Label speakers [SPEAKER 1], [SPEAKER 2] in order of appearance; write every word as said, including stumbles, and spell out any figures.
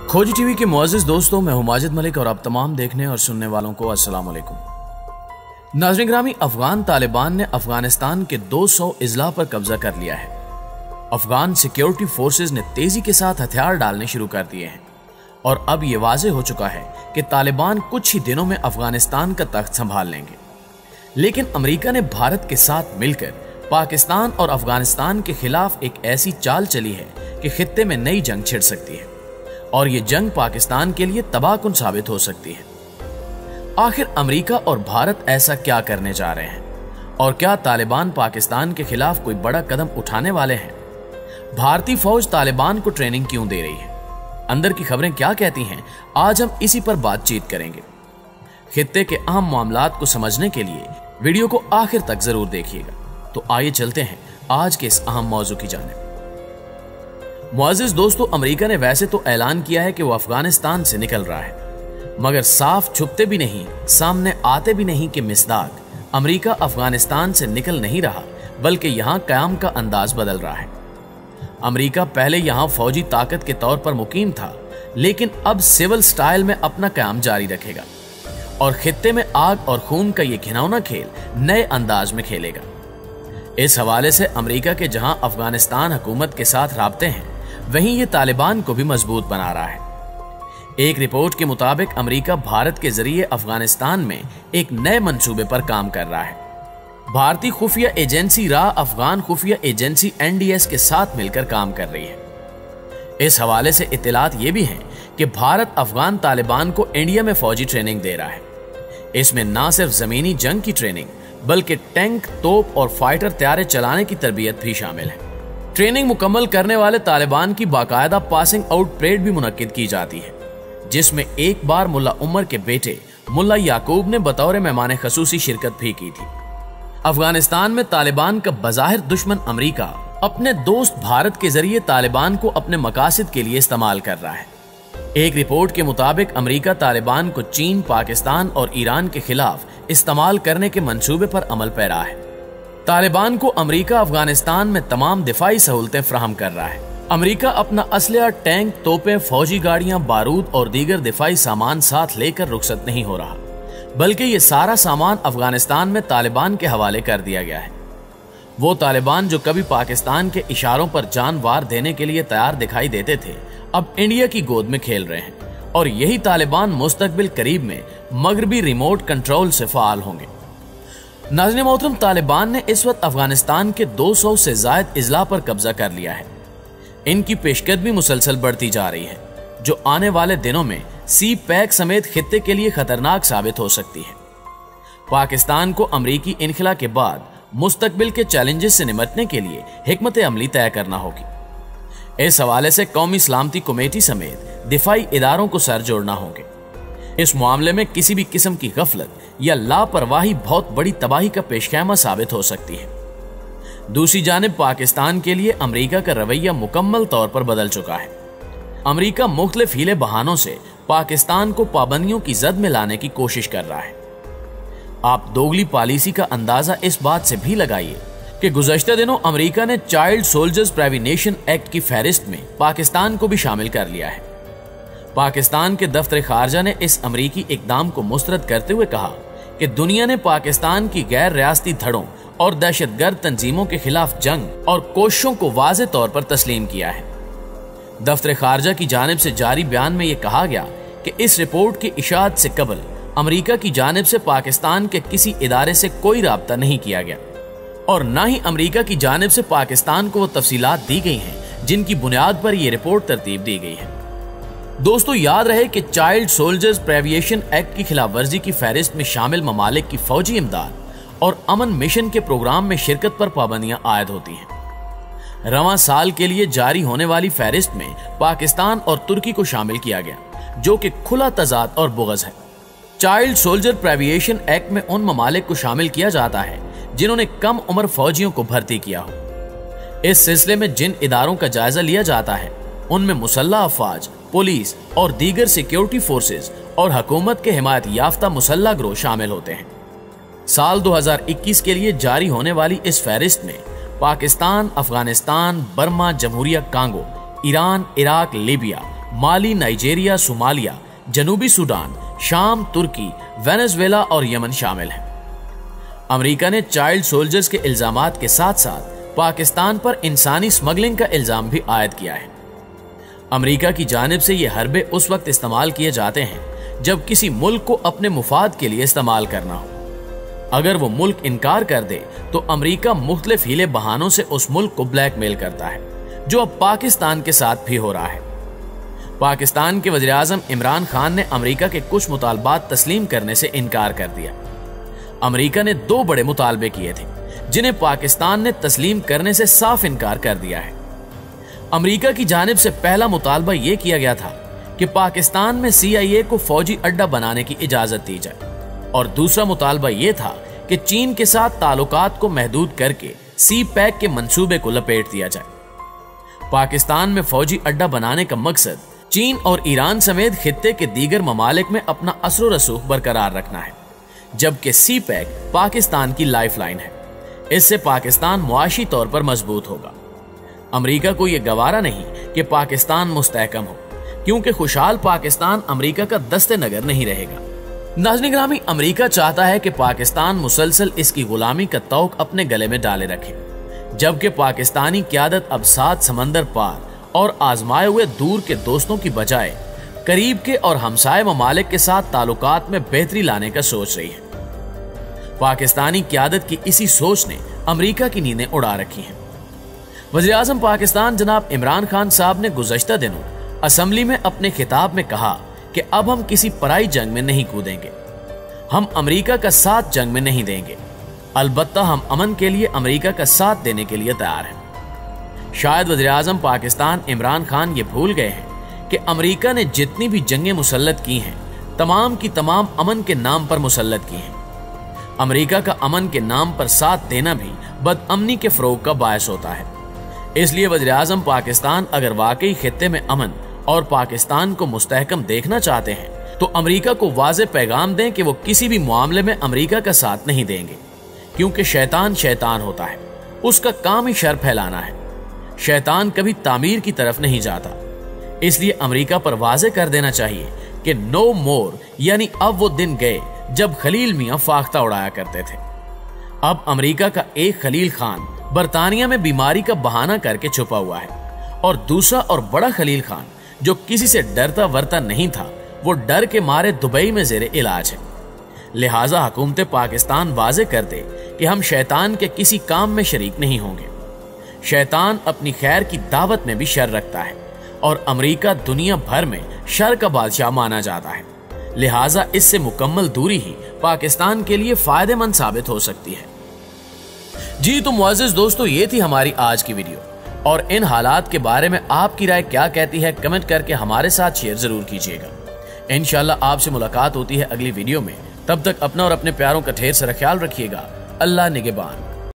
[SPEAKER 1] खोजी टीवी के मुअज़्ज़िज़ दोस्तों, मैं हूं माजिद मलिक और आप तमाम देखने और सुनने वालों को अस्सलाम वालेकुम। नाज़रीन ग्रामी, अफगान तालिबान ने अफगानिस्तान के दो सौ अजला पर कब्जा कर लिया है। अफगान सिक्योरिटी फोर्सेज ने तेजी के साथ हथियार डालने शुरू कर दिए हैं और अब यह वाज़ेह हो चुका है कि तालिबान कुछ ही दिनों में अफगानिस्तान का तख्त संभाल लेंगे। लेकिन अमेरिका ने भारत के साथ मिलकर पाकिस्तान और अफगानिस्तान के खिलाफ एक ऐसी चाल चली है कि खित्ते में नई जंग छिड़ सकती है और ये जंग पाकिस्तान के लिए तबाहकुन साबित हो सकती है। आखिर अमेरिका और भारत ऐसा क्या करने जा रहे हैं और क्या तालिबान पाकिस्तान के खिलाफ कोई बड़ा कदम उठाने वाले हैं? भारतीय फौज तालिबान को ट्रेनिंग क्यों दे रही है? अंदर की खबरें क्या कहती हैं? आज हम इसी पर बातचीत करेंगे। खित्ते के अहम मामलात को समझने के लिए वीडियो को आखिर तक जरूर देखिएगा। तो आइए चलते हैं आज के इस अहम मौजू की जानिब। मुअज़्ज़िज़ दोस्तों, अमेरिका ने वैसे तो ऐलान किया है कि वो अफगानिस्तान से निकल रहा है, मगर साफ छुपते भी नहीं, सामने आते भी नहीं कि मिसदाक अमेरिका अफगानिस्तान से निकल नहीं रहा, बल्कि यहां कयाम का अंदाज बदल रहा है। अमेरिका पहले यहां फौजी ताकत के तौर पर मुकीम था, लेकिन अब सिविल स्टाइल में अपना कयाम जारी रखेगा और खित्ते में आग और खून का ये घिनौना खेल नए अंदाज में खेलेगा। इस हवाले से अमेरिका के जहां अफगानिस्तान हुकूमत के साथ राब्ते हैं, वहीं ये तालिबान को भी मजबूत बना रहा है। एक रिपोर्ट के मुताबिक अमेरिका भारत के जरिए अफगानिस्तान में एक नए मंसूबे पर काम कर रहा है। भारतीय खुफिया एजेंसी रा अफगान खुफिया एजेंसी एन डी एस के साथ मिलकर काम कर रही है। इस हवाले से इत्तलात ये भी हैं कि भारत अफगान तालिबान को इंडिया में फौजी ट्रेनिंग दे रहा है। इसमें न सिर्फ जमीनी जंग की ट्रेनिंग बल्कि टैंक, तोप और फाइटर तैयारे चलाने की तरबियत भी शामिल है। ट्रेनिंग मुकम्मल करने वाले तालिबान की बाकायदा पासिंग आउट परेड भी मुनक्किद की जाती है, जिसमें एक बार मुल्ला उमर के बेटे मुल्ला याकूब ने बतौर मेहमान खसूसी शिरकत भी की थी। अफगानिस्तान में तालिबान का बज़ाहिर दुश्मन अमेरिका अपने दोस्त भारत के जरिए तालिबान को अपने मकासद के लिए इस्तेमाल कर रहा है। एक रिपोर्ट के मुताबिक अमेरिका तालिबान को चीन, पाकिस्तान और ईरान के खिलाफ इस्तेमाल करने के मंसूबे पर अमल पैरा है। तालिबान को अमेरिका अफगानिस्तान में तमाम दिफाई सहूलतें फराहम कर रहा है। अमेरिका अपना असलहा, टैंक, तोपें, फौजी गाड़ियां, बारूद और दीगर दिफाई सामान साथ लेकर रुखसत नहीं हो रहा, बल्कि ये सारा सामान अफगानिस्तान में तालिबान के हवाले कर दिया गया है। वो तालिबान जो कभी पाकिस्तान के इशारों पर जान वार देने के लिए तैयार दिखाई देते थे, अब इंडिया की गोद में खेल रहे हैं और यही तालिबान मुस्तकबिल करीब में मगरबी रिमोट कंट्रोल से फाल होंगे। नाज़रीन मोहतरम, तालिबान ने इस वक्त अफगानिस्तान के दो सौ से जायद अजला पर कब्जा कर लिया है। इनकी पेशकदमी मुसलसल बढ़ती जा रही है, जो आने वाले दिनों में सी पैक समेत खित्ते के लिए खतरनाक साबित हो सकती है। पाकिस्तान को अमरीकी इनखिला के बाद मुस्तकबिल के चैलेंजेस से निपटने के लिए हिकमत अमली तय करना होगी। इस हवाले से कौमी सलामती कमेटी समेत दिफाई इदारों को सर जोड़ना होंगे। इस मामले में किसी भी किस्म की गफलत या लापरवाही बहुत बड़ी तबाही का पेशखैमा साबित हो सकती है। दूसरी जानिब पाकिस्तान के लिए अमेरिका का रवैया मुकम्मल तौर पर बदल चुका है। अमेरिका मुख्तलिफ हीले बहानों से पाकिस्तान को पाबंदियों की जद में लाने की कोशिश कर रहा है। आप दोगली पॉलिसी का अंदाजा इस बात से भी लगाइए कि गुज़श्ता दिनों अमेरिका ने चाइल्ड सोल्जर्स प्रिवेंशन एक्ट की फहरिस्त में पाकिस्तान को भी शामिल कर लिया है। पाकिस्तान के दफ्तर खारजा ने इस अमरीकी इकदाम को मुस्तरद करते हुए कहा कि दुनिया ने पाकिस्तान की गैर रियासती धड़ों और दहशतगर्द तंजीमों के खिलाफ जंग और कोशिशों को वाज़े तौर पर तस्लीम किया है। दफ्तर खारजा की जानिब से जारी बयान में यह कहा गया कि इस रिपोर्ट की इशाअत से कबल अमरीका की जानिब से पाकिस्तान के किसी इदारे से कोई राब्ता नहीं किया गया और न ही अमरीका की जानिब से पाकिस्तान को वो तफसीलात दी गई हैं जिनकी बुनियाद पर यह रिपोर्ट तरतीब दी गई है। दोस्तों, याद रहे कि चाइल्ड सोल्जर्स प्रिवेंशन एक्ट की खिलाफ वर्जी की फहरिस्त में शामिल ममालिक की फौजी इमदाद और अमन मिशन के प्रोग्राम में शिरकत पर पाबंदियां आयद होती हैं। रवां साल के लिए जारी होने वाली फहरिस्त में पाकिस्तान और तुर्की को शामिल किया गया, जो कि खुला तजाद और बुग़ज़ है। चाइल्ड सोल्जर प्रिवेंशन एक्ट में उन ममालिक को शामिल किया जाता है जिन्होंने कम उम्र फौजियों को भर्ती किया हो। इस सिलसिले में जिन इदारों का जायजा लिया जाता है उनमें मुसल्लह अफवाज, पुलिस और दीगर सिक्योरिटी फोर्सेज और हुकूमत के हिमायत याफ्ता मुसल्लह गिरोह शामिल होते हैं। साल दो हज़ार इक्कीस के लिए जारी होने वाली इस फहरिस्त में पाकिस्तान, अफगानिस्तान, बर्मा, जमहूरिया Congo, Iran, Iraq, Libya, Mali, Nigeria, Somalia, जनूबी सूडान, शाम, तुर्की, वेनेजुएला और यमन शामिल हैं। अमेरिका ने चाइल्ड सोल्जर्स के इल्जामात के साथ साथ पाकिस्तान पर इंसानी स्मगलिंग का इल्जाम भी आयद किया है। अमेरिका की जानिब से ये हरबे उस वक्त इस्तेमाल किए जाते हैं जब किसी मुल्क को अपने मुफाद के लिए इस्तेमाल करना हो। अगर वो मुल्क इनकार कर दे तो अमेरिका मुख्तलिफ हीले बहानों से उस मुल्क को ब्लैकमेल करता है, जो अब पाकिस्तान के साथ भी हो रहा है। पाकिस्तान के वज़ीर आज़म इमरान खान ने अमेरिका के कुछ मुतालबात तस्लीम करने से इनकार कर दिया। अमेरिका ने दो बड़े मुतालबे किए थे जिन्हें पाकिस्तान ने तस्लीम करने से साफ इनकार कर दिया है। अमेरिका की जानिब से पहला मुतालबा यह किया गया था कि पाकिस्तान में सी आई ए को फौजी अड्डा बनाने की इजाजत दी जाए, और दूसरा मुतालबा यह था कि चीन के साथ ताल्लुकात को महदूद करके सी पैक के मंसूबे को लपेट दिया जाए। पाकिस्तान में फौजी अड्डा बनाने का मकसद चीन और ईरान समेत खित्ते के दीगर ममालिक में अपना असर रसूख बरकरार रखना है, जबकि सी पैक पाकिस्तान की लाइफलाइन है। इससे पाकिस्तान मुआशी तौर पर मजबूत होगा। अमेरिका को यह गवारा नहीं कि पाकिस्तान मुस्तहकम हो, क्योंकि खुशहाल पाकिस्तान अमेरिका का दस्ते नगर नहीं रहेगा। नाज़रीन ग्रामी, अमेरिका चाहता है कि पाकिस्तान मुसलसल इसकी गुलामी का तौक अपने गले में डाले रखे, जबकि पाकिस्तानी क़यादत अब सात समंदर पार और आजमाए हुए दूर के दोस्तों की बजाय करीब के और हमसाये ममालिक के साथ ताल्लुकात में बेहतरी लाने का सोच रही है। पाकिस्तानी क़यादत की इसी सोच ने अमेरिका की नींदें उड़ा रखी हैं। वज़ीर आज़म पाकिस्तान जनाब इमरान खान साहब ने गुज़श्ता दिनों असम्बली में अपने खिताब में कहा कि अब हम किसी पराई जंग में नहीं कूदेंगे, हम अमेरिका का साथ जंग में नहीं देंगे, अलबत्ता हम अमन के लिए अमेरिका का साथ देने के लिए तैयार हैं। शायद वज़ीर आज़म पाकिस्तान इमरान खान ये भूल गए हैं कि अमेरिका ने जितनी भी जंगें मुसल्लत की हैं, तमाम की तमाम अमन के नाम पर मुसल्लत की हैं। अमेरिका का अमन के नाम पर साथ देना भी बदअमनी के फ़रोग का बायस होता है। इसलिए वज़ीर आज़म पाकिस्तान अगर वाकई खित्ते में अमन और पाकिस्तान को मुस्तहकम देखना चाहते हैं तो अमेरिका को वाज़े पैगाम दें कि वो किसी भी मामले में अमेरिका का साथ नहीं देंगे, क्योंकि शैतान शैतान होता है, उसका काम ही शर फैलाना है। शैतान कभी तामीर की तरफ नहीं जाता। इसलिए अमेरिका पर वाज़े कर देना चाहिए कि नो मोर, यानी अब वो दिन गए जब खलील मियां फाख्ता उड़ाया करते थे। अब अमेरिका का एक खलील खान बरतानिया में बीमारी का बहाना करके छुपा हुआ है, और दूसरा और बड़ा खलील खान जो किसी से डरता वरता नहीं था, वो डर के मारे दुबई में जेरे इलाज है। लिहाजा हुकूमत पाकिस्तान वाजे कर दे कि हम शैतान के किसी काम में शरीक नहीं होंगे। शैतान अपनी खैर की दावत में भी शर रखता है, और अमेरिका दुनिया भर में शर का बादशाह माना जाता है। लिहाजा इससे मुकम्मल दूरी ही पाकिस्तान के लिए फायदेमंद साबित हो सकती है। जी तो मुअज़्ज़िज़ दोस्तों, ये थी हमारी आज की वीडियो, और इन हालात के बारे में आपकी राय क्या कहती है कमेंट करके हमारे साथ शेयर जरूर कीजिएगा। इंशाल्लाह आपसे मुलाकात होती है अगली वीडियो में। तब तक अपना और अपने प्यारों का ढेर सारा ख्याल रखिएगा। अल्लाह निगहबान।